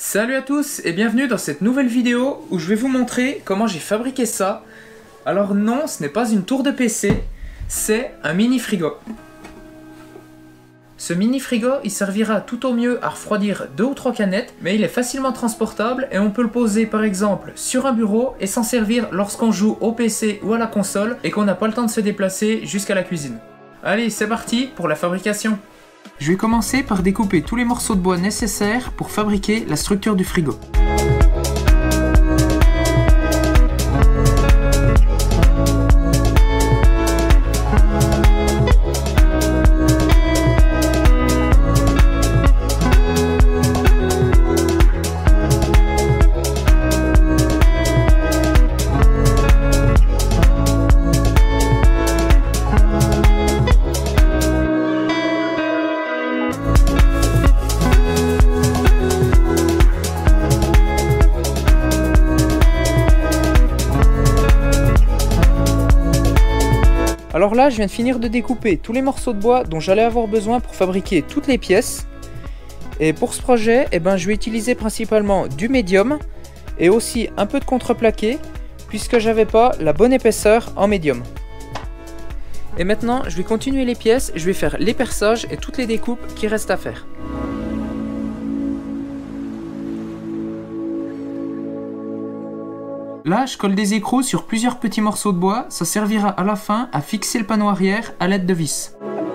Salut à tous et bienvenue dans cette nouvelle vidéo où je vais vous montrer comment j'ai fabriqué ça. Alors non, ce n'est pas une tour de PC, c'est un mini frigo. Ce mini frigo, il servira tout au mieux à refroidir 2 ou 3 canettes, mais il est facilement transportable et on peut le poser par exemple sur un bureau et s'en servir lorsqu'on joue au PC ou à la console et qu'on n'a pas le temps de se déplacer jusqu'à la cuisine. Allez, c'est parti pour la fabrication. Je vais commencer par découper tous les morceaux de bois nécessaires pour fabriquer la structure du frigo. Alors là, je viens de finir de découper tous les morceaux de bois dont j'allais avoir besoin pour fabriquer toutes les pièces. Et pour ce projet, je vais utiliser principalement du médium et aussi un peu de contreplaqué puisque j'avais pas la bonne épaisseur en médium. Et maintenant, je vais continuer les pièces, je vais faire les perçages et toutes les découpes qui restent à faire. Là, je colle des écrous sur plusieurs petits morceaux de bois, ça servira à la fin à fixer le panneau arrière à l'aide de vis.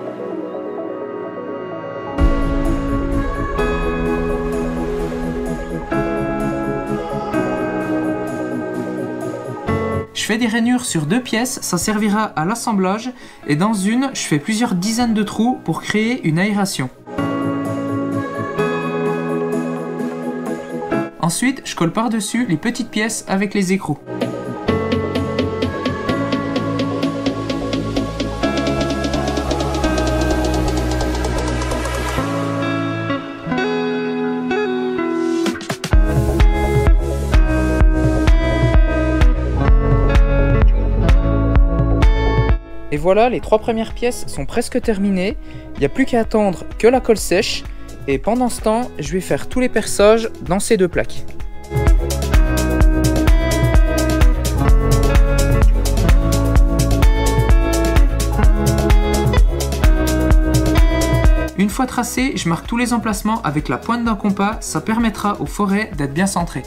Je fais des rainures sur 2 pièces, ça servira à l'assemblage, et dans une, je fais plusieurs dizaines de trous pour créer une aération. Ensuite, je colle par-dessus les petites pièces avec les écrous. Et voilà, les 3 premières pièces sont presque terminées. Il n'y a plus qu'à attendre que la colle sèche. Et pendant ce temps, je vais faire tous les perçages dans ces 2 plaques. Une fois tracé, je marque tous les emplacements avec la pointe d'un compas, ça permettra au forêt d'être bien centré.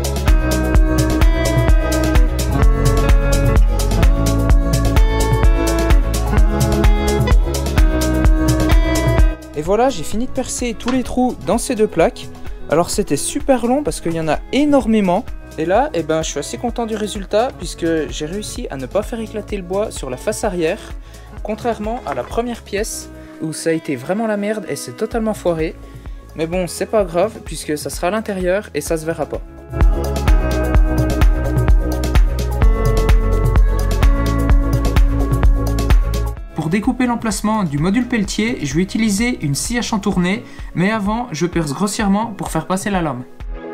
Et voilà, j'ai fini de percer tous les trous dans ces 2 plaques. Alors c'était super long parce qu'il y en a énormément. Et là, je suis assez content du résultat puisque j'ai réussi à ne pas faire éclater le bois sur la face arrière. Contrairement à la première pièce où ça a été vraiment la merde et c'est totalement foiré. Mais bon, c'est pas grave puisque ça sera à l'intérieur et ça se verra pas. Pour découper l'emplacement du module pelletier, je vais utiliser une scie à chantourner, mais avant, je perce grossièrement pour faire passer la lame.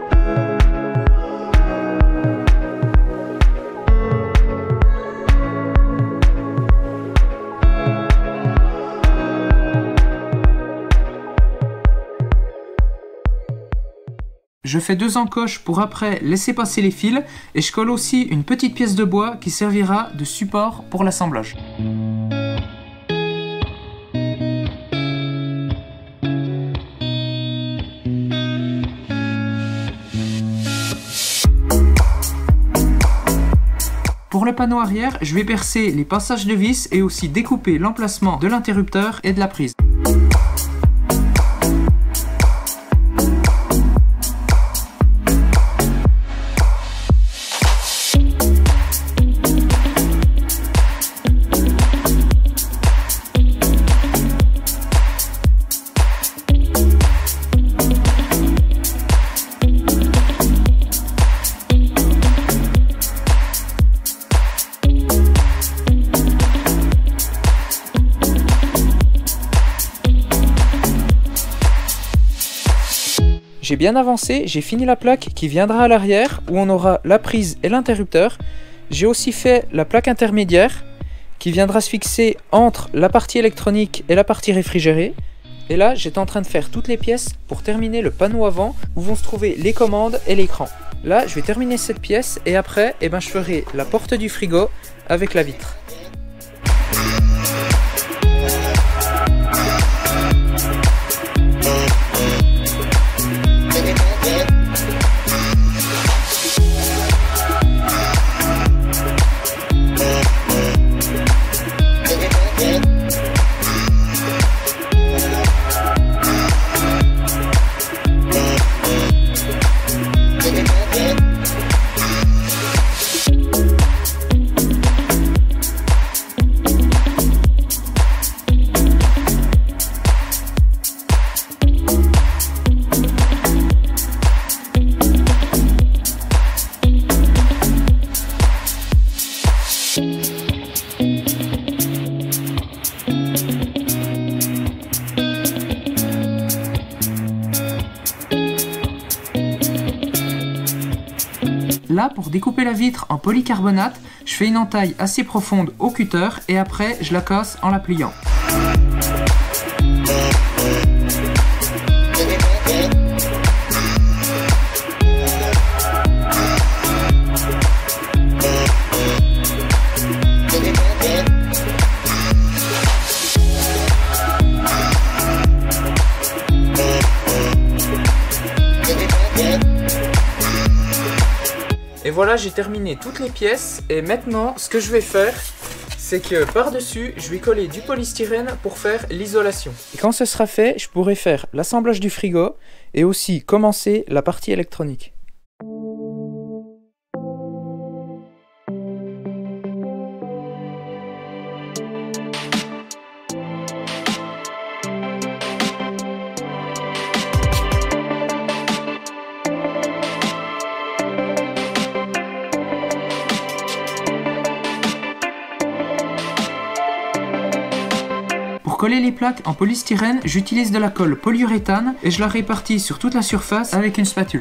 Je fais 2 encoches pour après laisser passer les fils et je colle aussi une petite pièce de bois qui servira de support pour l'assemblage. Pour le panneau arrière, je vais percer les passages de vis et aussi découper l'emplacement de l'interrupteur et de la prise. J'ai bien avancé, j'ai fini la plaque qui viendra à l'arrière où on aura la prise et l'interrupteur. J'ai aussi fait la plaque intermédiaire qui viendra se fixer entre la partie électronique et la partie réfrigérée. Et là, j'étais en train de faire toutes les pièces pour terminer le panneau avant où vont se trouver les commandes et l'écran. Là, je vais terminer cette pièce et après, je ferai la porte du frigo avec la vitre. Là, pour découper la vitre en polycarbonate, je fais une entaille assez profonde au cutter et après je la casse en la pliant. Et voilà, j'ai terminé toutes les pièces et maintenant ce que je vais faire, c'est que par-dessus, je vais coller du polystyrène pour faire l'isolation. Et quand ce sera fait, je pourrai faire l'assemblage du frigo et aussi commencer la partie électronique. Pour coller les plaques en polystyrène, j'utilise de la colle polyuréthane et je la répartis sur toute la surface avec une spatule.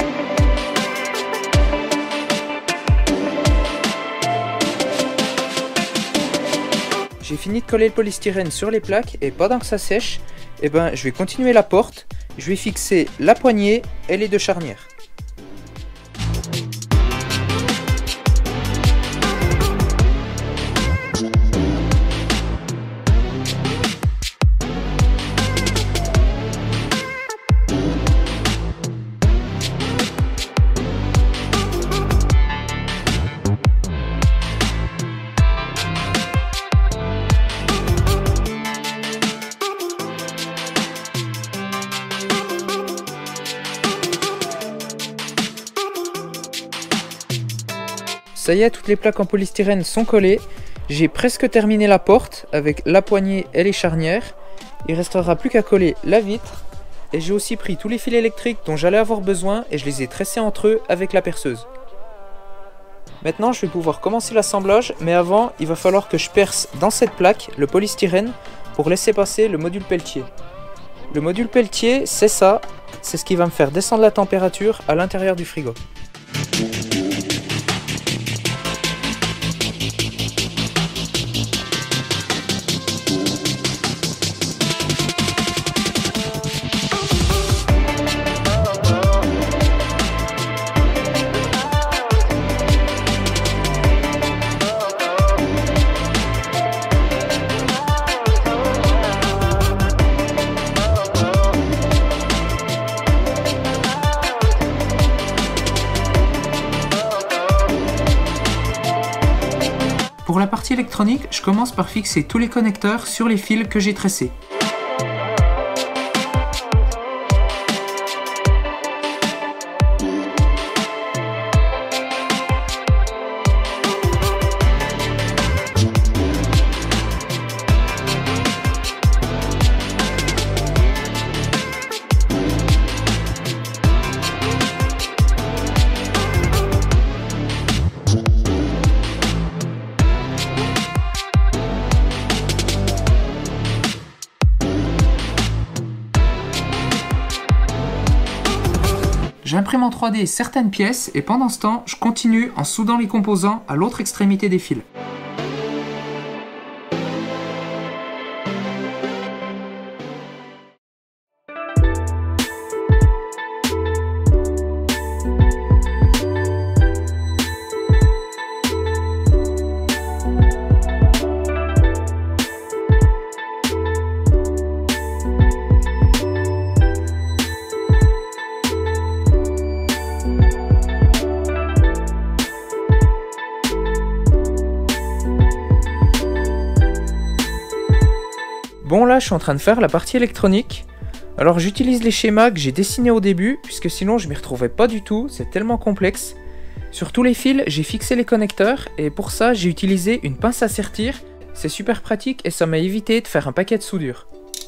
J'ai fini de coller le polystyrène sur les plaques et pendant que ça sèche, je vais continuer la porte, je vais fixer la poignée et les deux charnières. Ça y est, toutes les plaques en polystyrène sont collées. J'ai presque terminé la porte avec la poignée et les charnières. Il restera plus qu'à coller la vitre. Et j'ai aussi pris tous les fils électriques dont j'allais avoir besoin et je les ai tressés entre eux avec la perceuse. Maintenant, je vais pouvoir commencer l'assemblage, mais avant, il va falloir que je perce dans cette plaque le polystyrène pour laisser passer le module Peltier. Le module Peltier, c'est ça, c'est ce qui va me faire descendre la température à l'intérieur du frigo. Pour la partie électronique, je commence par fixer tous les connecteurs sur les fils que j'ai tressés. J'imprime en 3D certaines pièces et pendant ce temps, je continue en soudant les composants à l'autre extrémité des fils. Bon là je suis en train de faire la partie électronique. Alors j'utilise les schémas que j'ai dessinés au début, puisque sinon je m'y retrouvais pas du tout, c'est tellement complexe. Sur tous les fils, j'ai fixé les connecteurs, et pour ça j'ai utilisé une pince à sertir. C'est super pratique et ça m'a évité de faire un paquet de soudure.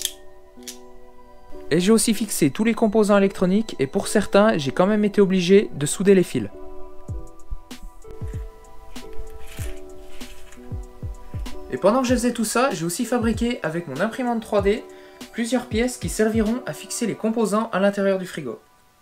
Et j'ai aussi fixé tous les composants électroniques, et pour certains, j'ai quand même été obligé de souder les fils. Et pendant que je faisais tout ça, j'ai aussi fabriqué avec mon imprimante 3D plusieurs pièces qui serviront à fixer les composants à l'intérieur du frigo.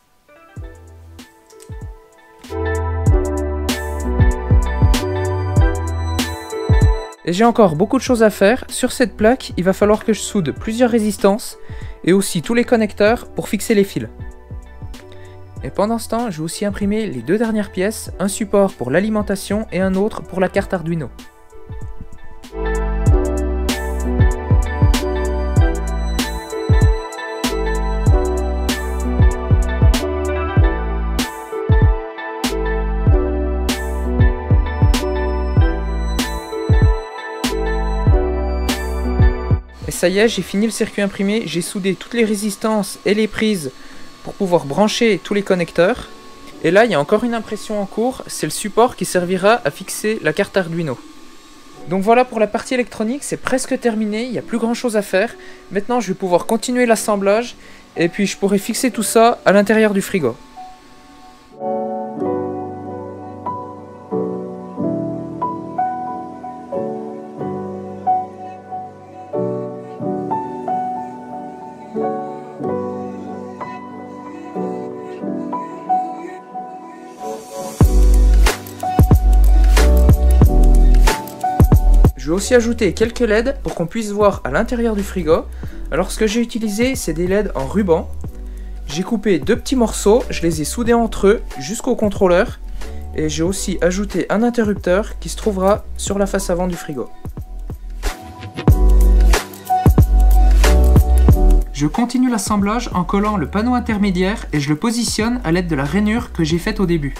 Et j'ai encore beaucoup de choses à faire. Sur cette plaque, il va falloir que je soude plusieurs résistances et aussi tous les connecteurs pour fixer les fils. Et pendant ce temps, je vais aussi imprimer les deux dernières pièces, un support pour l'alimentation et un autre pour la carte Arduino. Et ça y est, j'ai fini le circuit imprimé, j'ai soudé toutes les résistances et les prises pour pouvoir brancher tous les connecteurs. Et là, il y a encore une impression en cours, c'est le support qui servira à fixer la carte Arduino. Donc voilà pour la partie électronique, c'est presque terminé, il n'y a plus grand chose à faire. Maintenant, je vais pouvoir continuer l'assemblage et puis je pourrai fixer tout ça à l'intérieur du frigo. Je vais aussi ajouter quelques LED pour qu'on puisse voir à l'intérieur du frigo. Alors ce que j'ai utilisé, c'est des LED en ruban. J'ai coupé deux petits morceaux, je les ai soudés entre eux jusqu'au contrôleur. Et j'ai aussi ajouté un interrupteur qui se trouvera sur la face avant du frigo. Je continue l'assemblage en collant le panneau intermédiaire et je le positionne à l'aide de la rainure que j'ai faite au début.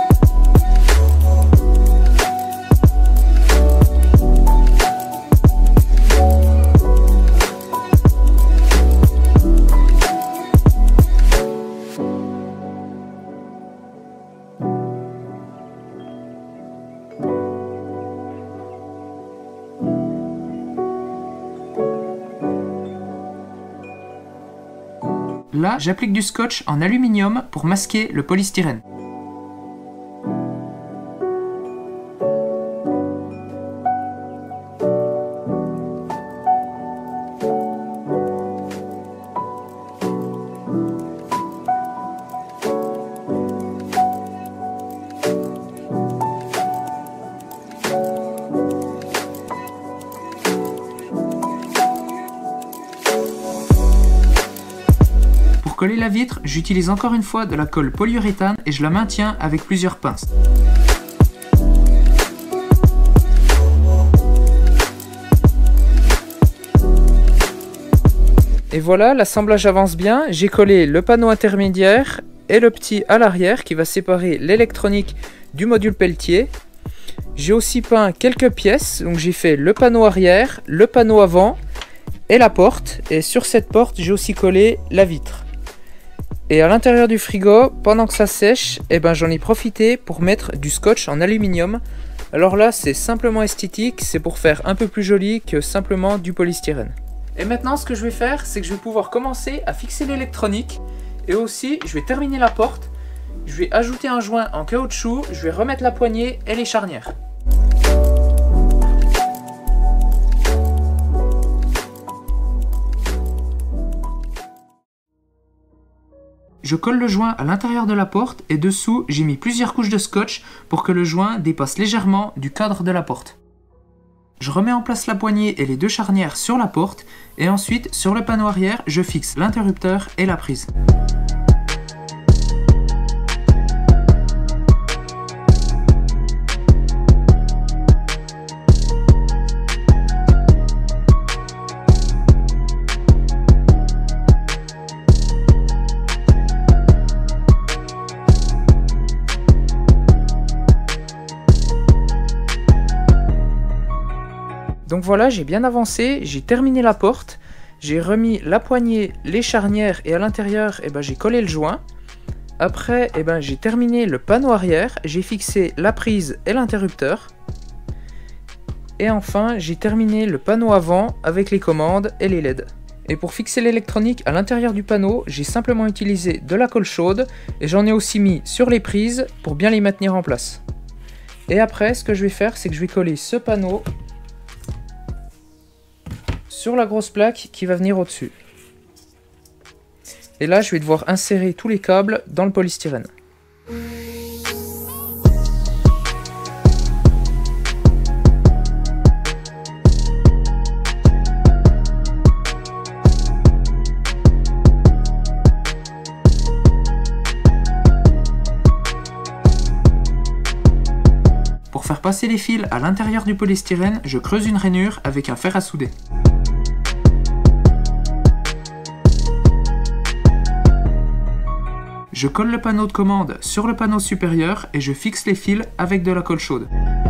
Là, j'applique du scotch en aluminium pour masquer le polystyrène. Pour coller la vitre, j'utilise encore une fois de la colle polyuréthane et je la maintiens avec plusieurs pinces. Et voilà, l'assemblage avance bien. J'ai collé le panneau intermédiaire et le petit à l'arrière qui va séparer l'électronique du module Peltier. J'ai aussi peint quelques pièces, donc j'ai fait le panneau arrière, le panneau avant et la porte. Et sur cette porte, j'ai aussi collé la vitre. Et à l'intérieur du frigo, pendant que ça sèche, j'en ai profité pour mettre du scotch en aluminium. Alors là, c'est simplement esthétique, c'est pour faire un peu plus joli que simplement du polystyrène. Et maintenant, ce que je vais faire, c'est que je vais pouvoir commencer à fixer l'électronique. Et aussi, je vais terminer la porte. Je vais ajouter un joint en caoutchouc, je vais remettre la poignée et les charnières. Je colle le joint à l'intérieur de la porte et dessous, j'ai mis plusieurs couches de scotch pour que le joint dépasse légèrement du cadre de la porte. Je remets en place la poignée et les deux charnières sur la porte et ensuite, sur le panneau arrière, je fixe l'interrupteur et la prise. Donc voilà, j'ai bien avancé, j'ai terminé la porte. j'ai remis la poignée, les charnières et à l'intérieur j'ai collé le joint. Après j'ai terminé le panneau arrière, j'ai fixé la prise et l'interrupteur. Et enfin j'ai terminé le panneau avant avec les commandes et les LED. Et pour fixer l'électronique à l'intérieur du panneau, j'ai simplement utilisé de la colle chaude et j'en ai aussi mis sur les prises pour bien les maintenir en place. Et après ce que je vais faire, c'est que je vais coller ce panneau sur la grosse plaque qui va venir au-dessus. Et là, je vais devoir insérer tous les câbles dans le polystyrène. Pour faire passer les fils à l'intérieur du polystyrène, je creuse une rainure avec un fer à souder. Je colle le panneau de commande sur le panneau supérieur et je fixe les fils avec de la colle chaude.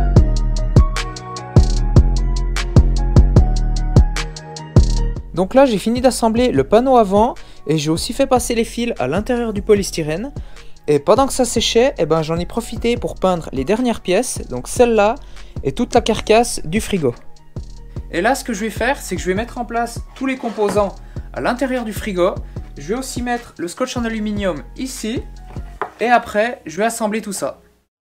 Donc là j'ai fini d'assembler le panneau avant et j'ai aussi fait passer les fils à l'intérieur du polystyrène. Et pendant que ça séchait, j'en ai profité pour peindre les dernières pièces, donc celle-là et toute la carcasse du frigo. Et là ce que je vais faire, c'est que je vais mettre en place tous les composants à l'intérieur du frigo. Je vais aussi mettre le scotch en aluminium ici. Et après, je vais assembler tout ça.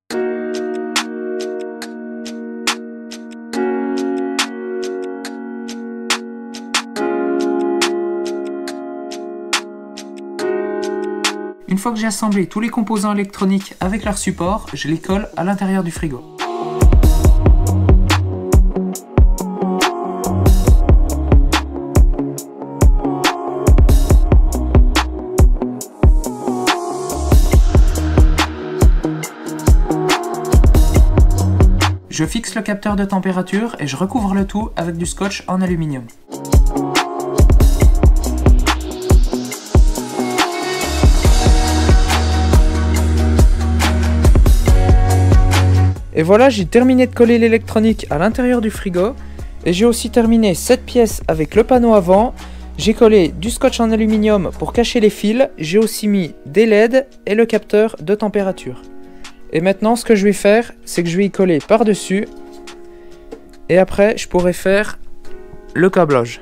Une fois que j'ai assemblé tous les composants électroniques avec leur support, je les colle à l'intérieur du frigo. Je fixe le capteur de température et je recouvre le tout avec du scotch en aluminium. Et voilà, j'ai terminé de coller l'électronique à l'intérieur du frigo. Et j'ai aussi terminé cette pièce avec le panneau avant. J'ai collé du scotch en aluminium pour cacher les fils. J'ai aussi mis des LED et le capteur de température. Et maintenant, ce que je vais faire, c'est que je vais y coller par-dessus. Et après, je pourrai faire le câblage.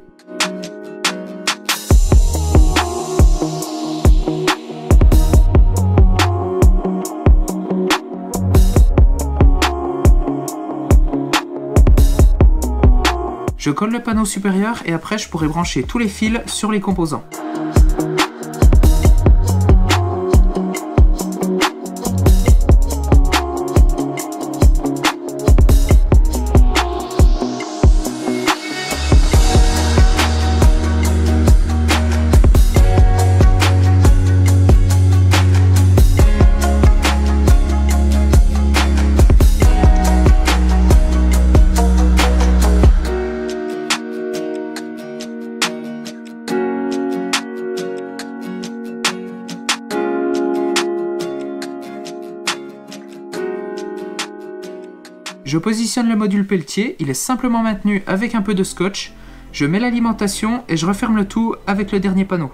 Je colle le panneau supérieur et après, je pourrai brancher tous les fils sur les composants. Je positionne le module Peltier, il est simplement maintenu avec un peu de scotch. Je mets l'alimentation et je referme le tout avec le dernier panneau.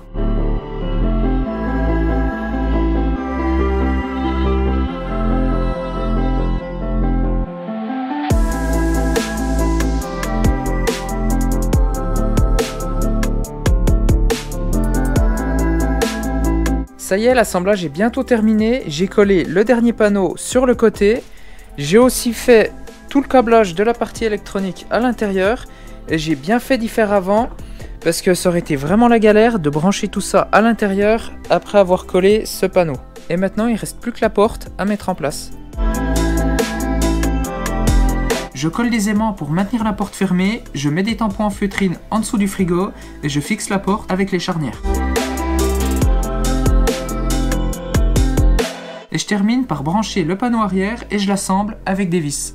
Ça y est, l'assemblage est bientôt terminé. J'ai collé le dernier panneau sur le côté. J'ai aussi fait tout le câblage de la partie électronique à l'intérieur. Et j'ai bien fait d'y faire avant parce que ça aurait été vraiment la galère de brancher tout ça à l'intérieur après avoir collé ce panneau. Et maintenant, il ne reste plus que la porte à mettre en place. Je colle des aimants pour maintenir la porte fermée. Je mets des tampons en feutrine en dessous du frigo et je fixe la porte avec les charnières. Et je termine par brancher le panneau arrière et je l'assemble avec des vis.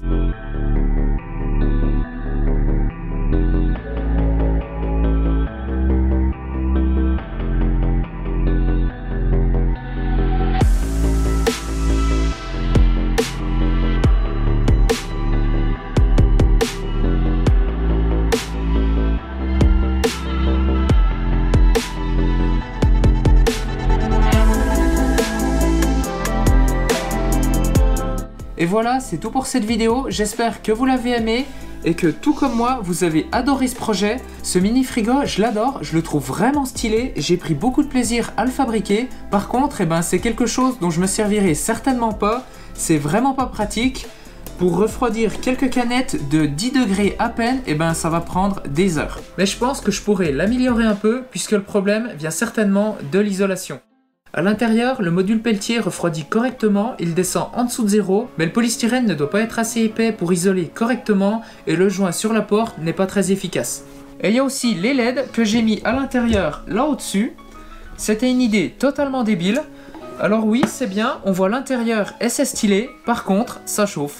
Et voilà, c'est tout pour cette vidéo, j'espère que vous l'avez aimé et que tout comme moi, vous avez adoré ce projet. Ce mini frigo, je l'adore, je le trouve vraiment stylé, j'ai pris beaucoup de plaisir à le fabriquer. Par contre, c'est quelque chose dont je me servirai certainement pas, c'est vraiment pas pratique. Pour refroidir quelques canettes de 10 degrés à peine, ça va prendre des heures. Mais je pense que je pourrais l'améliorer un peu puisque le problème vient certainement de l'isolation. À l'intérieur, le module Peltier refroidit correctement, il descend en dessous de 0, mais le polystyrène ne doit pas être assez épais pour isoler correctement et le joint sur la porte n'est pas très efficace. Et il y a aussi les LED que j'ai mis à l'intérieur là au-dessus. C'était une idée totalement débile. Alors oui, c'est bien, on voit l'intérieur et c'est stylé, par contre, ça chauffe.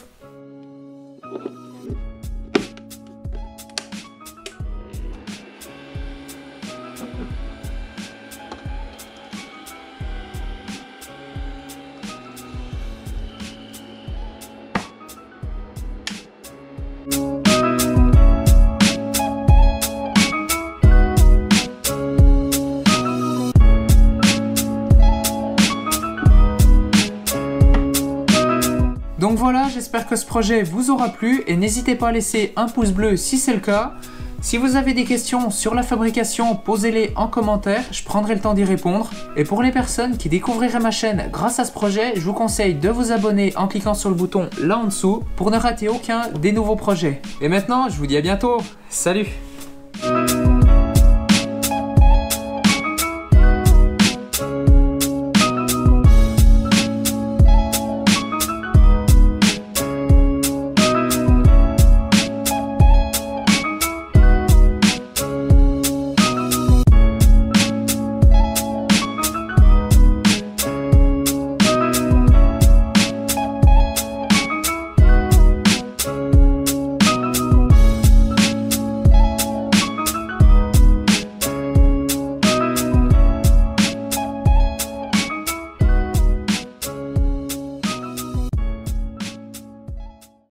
Donc voilà, j'espère que ce projet vous aura plu et n'hésitez pas à laisser un pouce bleu si c'est le cas. Si vous avez des questions sur la fabrication, posez-les en commentaire, je prendrai le temps d'y répondre. Et pour les personnes qui découvriraient ma chaîne grâce à ce projet, je vous conseille de vous abonner en cliquant sur le bouton là en dessous pour ne rater aucun des nouveaux projets. Et maintenant, je vous dis à bientôt, salut!